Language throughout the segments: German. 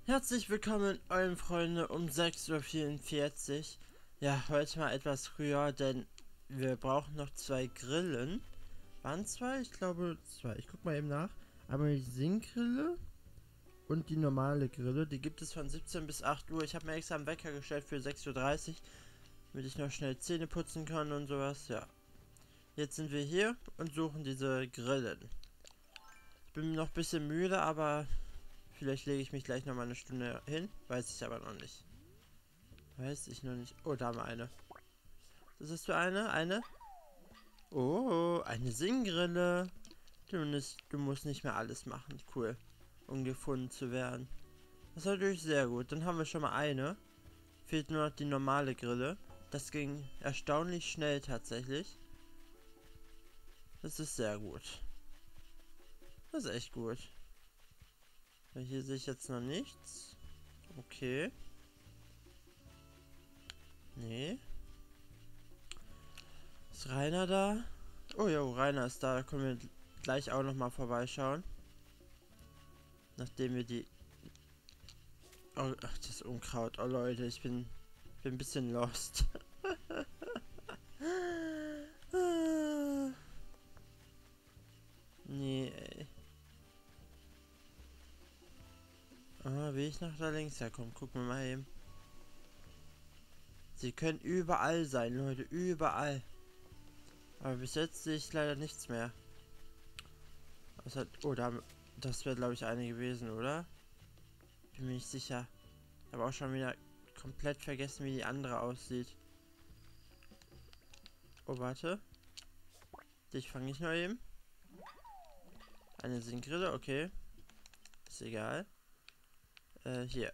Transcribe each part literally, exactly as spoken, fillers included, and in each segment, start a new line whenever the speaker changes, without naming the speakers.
Herzlich willkommen, eurem Freunde, um sechs Uhr vierundvierzig. Ja, heute mal etwas früher, denn wir brauchen noch zwei Grillen. Waren zwei? Ich glaube zwei. Ich guck mal eben nach. Einmal die Singgrille und die normale Grille. Die gibt es von siebzehn bis acht Uhr. Ich habe mir extra einen Wecker gestellt für sechs Uhr dreißig, damit ich noch schnell Zähne putzen kann und sowas. Ja. Jetzt sind wir hier und suchen diese Grillen. Ich bin noch ein bisschen müde, aber vielleicht lege ich mich gleich noch mal eine Stunde hin. Weiß ich aber noch nicht. Weiß ich noch nicht. Oh, da haben wir eine. Das ist für eine? Eine? Oh, eine Singgrille. Du, nicht, du musst nicht mehr alles machen. Cool. Um gefunden zu werden. Das ist natürlich sehr gut. Dann haben wir schon mal eine. Fehlt nur noch die normale Grille. Das ging erstaunlich schnell tatsächlich. Das ist sehr gut. Das ist echt gut. Hier sehe ich jetzt noch nichts. Okay. Nee. Ist Rainer da? Oh ja, Rainer ist da. Da können wir gleich auch noch mal vorbeischauen. Nachdem wir die... Oh, ach, das Unkraut. Oh Leute, ich bin, bin ein bisschen lost. Nee, ey. Ah, will ich nach da links herkommen? Gucken wir mal eben. Sie können überall sein, Leute. Überall. Aber bis jetzt sehe ich leider nichts mehr. Hat, oh, da, das wäre, glaube ich, eine gewesen, oder? Bin mir nicht sicher. Aber auch schon wieder komplett vergessen, wie die andere aussieht. Oh, warte. Dich fange ich noch eben. Eine Singgrille, okay. Ist egal. Äh, hier.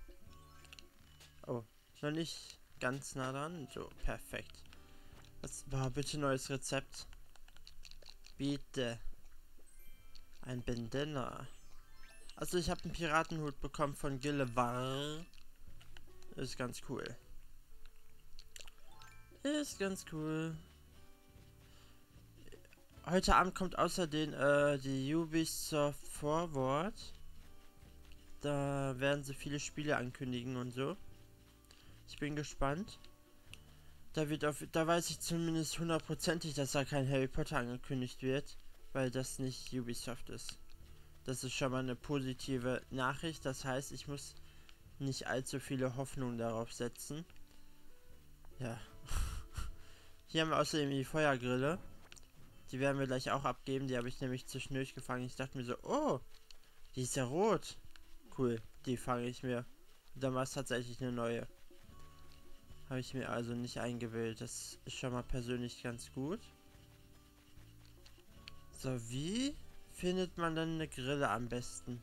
Oh, noch nicht ganz nah dran. So, perfekt. Das war bitte neues Rezept. Bitte. Ein Bandana. Also ich habe einen Piratenhut bekommen von Gillevar. Ist ganz cool. Ist ganz cool. Heute Abend kommt außerdem äh, die Ubisoft Forward. Da werden sie viele Spiele ankündigen und so. Ich bin gespannt. Da wird auf, da weiß ich zumindest hundertprozentig, dass da kein Harry Potter angekündigt wird, weil das nicht Ubisoft ist. Das ist schon mal eine positive Nachricht. Das heißt, ich muss nicht allzu viele Hoffnungen darauf setzen. Ja. Hier haben wir außerdem die Feuergrille. Die werden wir gleich auch abgeben. Die habe ich nämlich zwischendurch gefangen. Ich dachte mir so, oh, die ist ja rot. Cool, die fange ich mir. Dann war es tatsächlich eine neue. Habe ich mir also nicht eingebildet. Das ist schon mal persönlich ganz gut. So, wie findet man dann eine Grille am besten?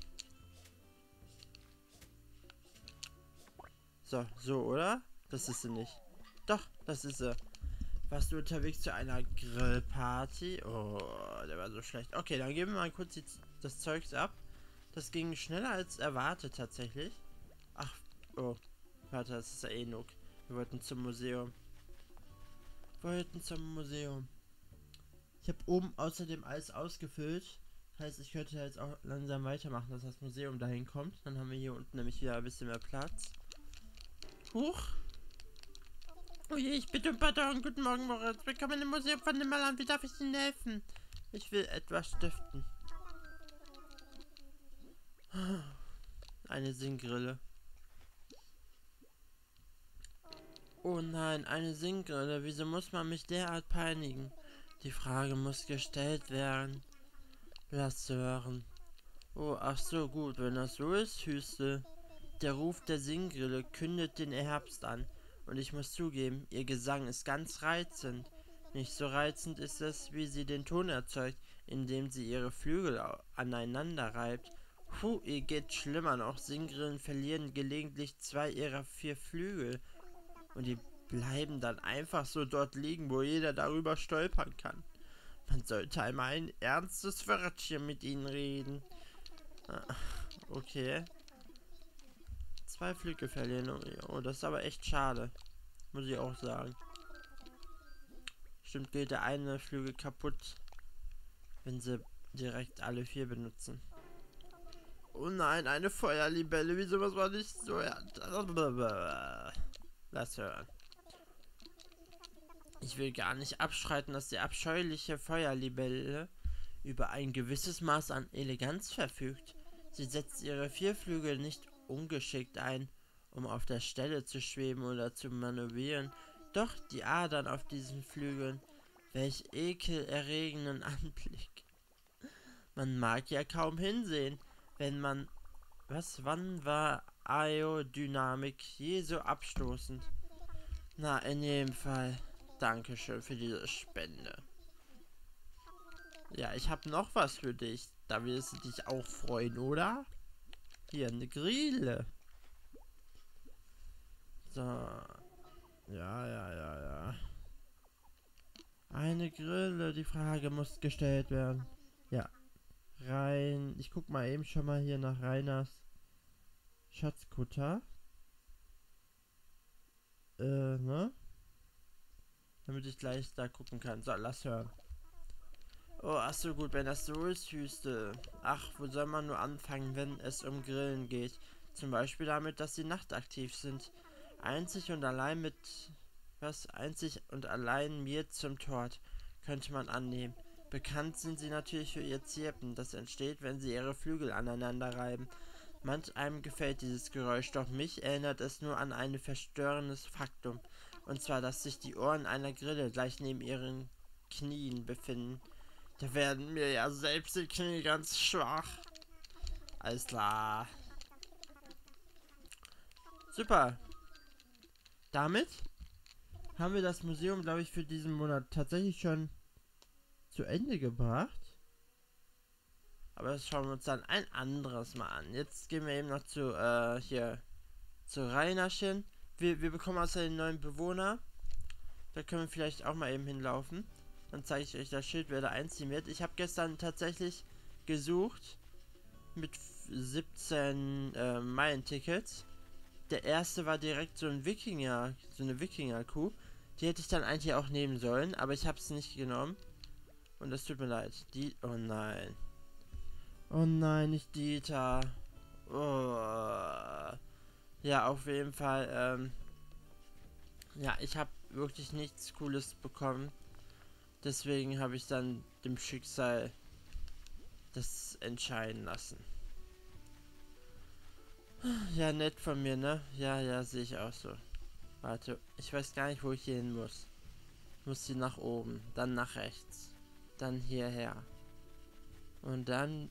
So, so, oder? Das ist sie nicht. Doch, das ist sie. Warst du unterwegs zu einer Grillparty? Oh, der war so schlecht. Okay, dann geben wir mal kurz die, das Zeugs ab. Das ging schneller als erwartet tatsächlich. Ach, oh. Warte, das ist ja Enok. Wir wollten zum Museum. Wir wollten zum Museum. Ich habe oben außerdem alles ausgefüllt. Das heißt, ich könnte jetzt auch langsam weitermachen, dass das Museum dahin kommt. Dann haben wir hier unten nämlich wieder ein bisschen mehr Platz. Huch. Oh je, ich bitte um Pardon. Guten Morgen, Moritz. Willkommen im Museum von Nimmerland. Wie darf ich Ihnen helfen? Ich will etwas stiften. Eine Singgrille. Oh nein, eine Singgrille. Wieso muss man mich derart peinigen? Die Frage muss gestellt werden. Lass hören. Oh, ach so, gut. Wenn das so ist, Hüste. Der Ruf der Singgrille kündet den Herbst an. Und ich muss zugeben, ihr Gesang ist ganz reizend. Nicht so reizend ist es, wie sie den Ton erzeugt, indem sie ihre Flügel aneinander reibt. Puh, ihr geht schlimmer noch. Singgrillen verlieren gelegentlich zwei ihrer vier Flügel. Und die bleiben dann einfach so dort liegen, wo jeder darüber stolpern kann. Man sollte einmal ein ernstes Wörtchen mit ihnen reden. Okay. Zwei Flügel verlieren. Oh, das ist aber echt schade. Muss ich auch sagen. Stimmt, geht der eine Flügel kaputt, wenn sie direkt alle vier benutzen. Oh nein, eine Feuerlibelle. Wieso was war nicht so? Ja. Lass hören. Ich will gar nicht abstreiten, dass die abscheuliche Feuerlibelle über ein gewisses Maß an Eleganz verfügt. Sie setzt ihre vier Flügel nicht ungeschickt ein, um auf der Stelle zu schweben oder zu manövrieren. Doch die Adern auf diesen Flügeln, welch ekelerregenden Anblick. Man mag ja kaum hinsehen, wenn man... Was, wann war Aerodynamik je so abstoßend? Na, in jedem Fall, Dankeschön für diese Spende. Ja, ich habe noch was für dich. Da wirst du dich auch freuen, oder? Hier, eine Grille. So. Ja, ja, ja, ja. Eine Grille, die Frage muss gestellt werden. Ja. Rein. Ich guck mal eben schon mal hier nach Reiners Schatzkutter. Äh, ne? Damit ich gleich da gucken kann. So, lass hören. Oh, ach so, gut, wenn das so ist, Wüste. Ach, wo soll man nur anfangen, wenn es um Grillen geht? Zum Beispiel damit, dass sie nachtaktiv sind. Einzig und allein mit... Was? Einzig und allein mir zum Tort, könnte man annehmen. Bekannt sind sie natürlich für ihr Zirpen, das entsteht, wenn sie ihre Flügel aneinander reiben. Manch einem gefällt dieses Geräusch, doch mich erinnert es nur an ein verstörendes Faktum. Und zwar, dass sich die Ohren einer Grille gleich neben ihren Knien befinden. Da werden mir ja selbst die Knie ganz schwach. Alles klar. Super. Damit haben wir das Museum, glaube ich, für diesen Monat tatsächlich schon zu Ende gebracht. Aber das schauen wir uns dann ein anderes Mal an. Jetzt gehen wir eben noch zu, äh, hier, zu Reinerchen. Wir, wir bekommen außerdem einen neuen Bewohner. Da können wir vielleicht auch mal eben hinlaufen. Dann zeige ich euch das Schild, wer da einziehen wird. Ich habe gestern tatsächlich gesucht mit siebzehn äh, Meilen-Tickets. Der erste war direkt so ein Wikinger, so eine Wikinger-Kuh. Die hätte ich dann eigentlich auch nehmen sollen, aber ich habe es nicht genommen. Und das tut mir leid. Die, oh nein. Oh nein, nicht Dieter. Oh. Ja, auf jeden Fall. Ähm, ja, ich habe wirklich nichts Cooles bekommen. Deswegen habe ich dann dem Schicksal das entscheiden lassen. Ja, nett von mir, ne? Ja, ja, sehe ich auch so. Warte, ich weiß gar nicht, wo ich hier hin muss. Ich muss hier nach oben, dann nach rechts, dann hierher. Und dann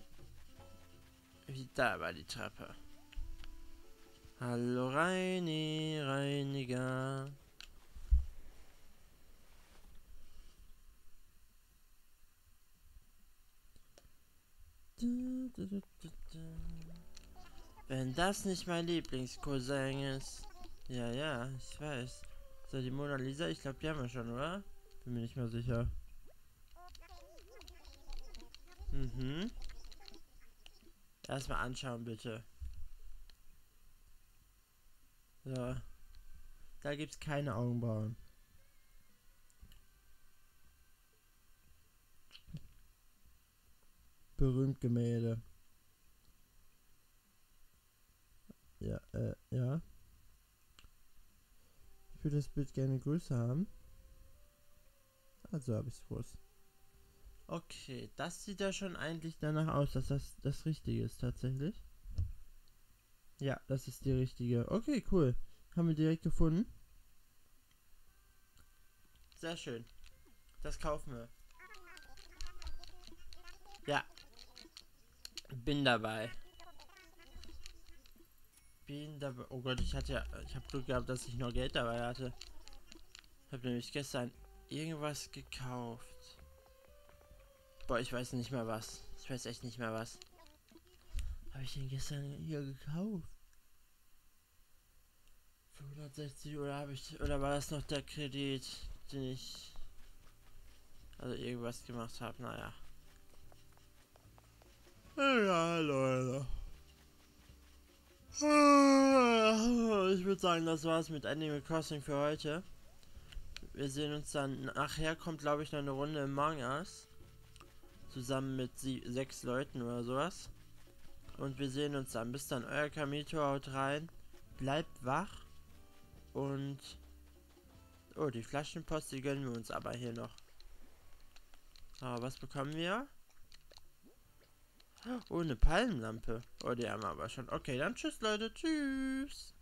wieder über die Treppe. Hallo Reini, Reiniger. Du, du, du, du, du. Wenn das nicht mein Lieblingscousin ist. Ja, ja, ich weiß. So, die Mona Lisa, ich glaube, die haben wir schon, oder? Bin mir nicht mehr sicher. Mhm. Erstmal anschauen, bitte. So. Da gibt's keine Augenbrauen. Berühmt Gemälde. Ja, äh, ja. Ich würde das Bild gerne größer haben. Also habe ich es groß. Okay, das sieht ja schon eigentlich danach aus, dass das das Richtige ist tatsächlich. Ja, das ist die richtige. Okay, cool. Haben wir direkt gefunden. Sehr schön. Das kaufen wir. Ja. Bin dabei. Bin dabei. Oh Gott, ich hatte ja... Ich habe Glück gehabt, dass ich noch Geld dabei hatte. Ich habe nämlich gestern irgendwas gekauft. Boah, ich weiß nicht mehr was. Ich weiß echt nicht mehr was. Habe ich den gestern hier gekauft? Für hundertsechzig oder habe ich... Oder war das noch der Kredit, den ich... Also irgendwas gemacht habe, naja. Ja, Leute. Ich würde sagen, das war's mit Animal Crossing für heute. Wir sehen uns dann... Nachher kommt, glaube ich, noch eine Runde Among Us. Zusammen mit sie sechs Leuten oder sowas. Und wir sehen uns dann. Bis dann, euer Kamito, haut rein. Bleibt wach. Und... Oh, die Flaschenpost, die gönnen wir uns aber hier noch. Aber was bekommen wir? Oh, eine Palmenlampe. Oh, die haben wir aber schon. Okay, dann tschüss, Leute. Tschüss.